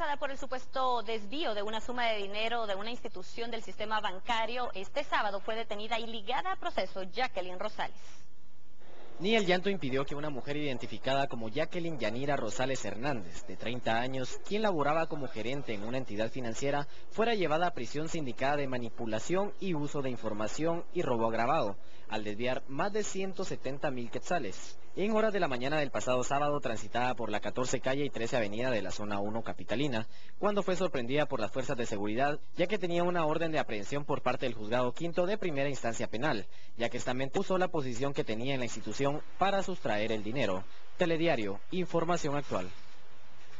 acusada por el supuesto desvío de una suma de dinero de una institución del sistema bancario, este sábado fue detenida y ligada a proceso Jacqueline Rosales. Ni el llanto impidió que una mujer identificada como Jacqueline Yanira Rosales Hernández, de 30 años, quien laboraba como gerente en una entidad financiera, fuera llevada a prisión sindicada de manipulación y uso de información y robo agravado, al desviar más de 170.000 quetzales. En horas de la mañana del pasado sábado transitaba por la 14 calle y 13 avenida de la zona 1 capitalina, cuando fue sorprendida por las fuerzas de seguridad, ya que tenía una orden de aprehensión por parte del juzgado quinto de primera instancia penal, ya que estamente usó la posición que tenía en la institución para sustraer el dinero. Telediario, información actual.